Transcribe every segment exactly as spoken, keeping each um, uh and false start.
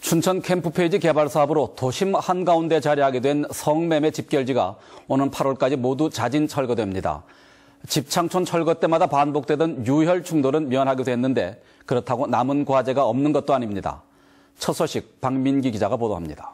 춘천 캠프페이지 개발 사업으로 도심 한가운데 자리하게 된 성매매 집결지가 오는 팔월까지 모두 자진 철거됩니다. 집창촌 철거 때마다 반복되던 유혈 충돌은 면하게 됐는데 그렇다고 남은 과제가 없는 것도 아닙니다. 첫 소식 박민기 기자가 보도합니다.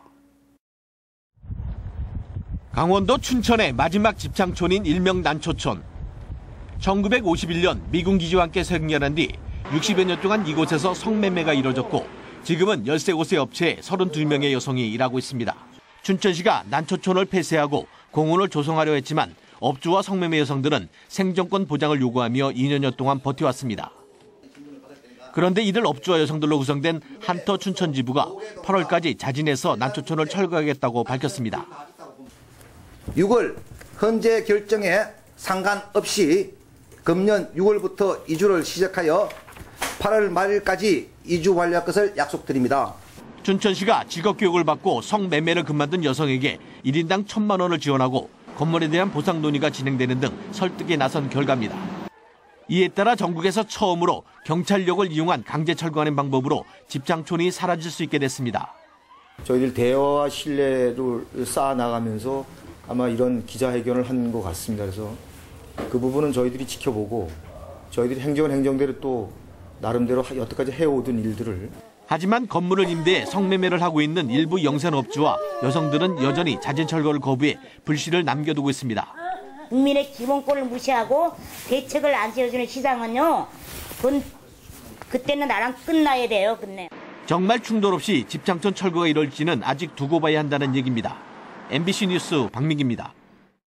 강원도 춘천의 마지막 집창촌인 일명 난초촌. 천구백오십일 년 미군 기지와 함께 생겨난 뒤 육십여 년 동안 이곳에서 성매매가 이뤄졌고 지금은 열세 곳의 업체에 서른두 명의 여성이 일하고 있습니다. 춘천시가 난초촌을 폐쇄하고 공원을 조성하려 했지만 업주와 성매매 여성들은 생존권 보장을 요구하며 이 년여 동안 버텨왔습니다. 그런데 이들 업주와 여성들로 구성된 한터 춘천지부가 팔월까지 자진해서 난초촌을 철거하겠다고 밝혔습니다. 유월 현재 결정에 상관없이 금년 유월부터 이주를 시작하여 팔월 말일까지 이주 완료할 것을 약속드립니다. 춘천시가 직업교육을 받고 성매매를 그만둔 여성에게 일 인당 천만 원을 지원하고 건물에 대한 보상 논의가 진행되는 등 설득에 나선 결과입니다. 이에 따라 전국에서 처음으로 경찰력을 이용한 강제 철거하는 방법으로 집창촌이 사라질 수 있게 됐습니다. 저희들 대화와 신뢰를 쌓아나가면서 아마 이런 기자회견을 한 것 같습니다. 그래서 그 부분은 저희들이 지켜보고 저희들이 행정은 행정대로 또 나름대로 여태까지 해오던 일들을. 하지만 건물을 임대해 성매매를 하고 있는 일부 영세업주와 여성들은 여전히 자진 철거를 거부해 불씨를 남겨두고 있습니다. 국민의 기본권을 무시하고 대책을 안 세워주는 시장은요, 그건 그때는 나랑 끝나야 돼요. 끝내. 정말 충돌 없이 집창촌 철거가 이룰지는 아직 두고 봐야 한다는 얘기입니다. 엠비씨 뉴스 박민기입니다.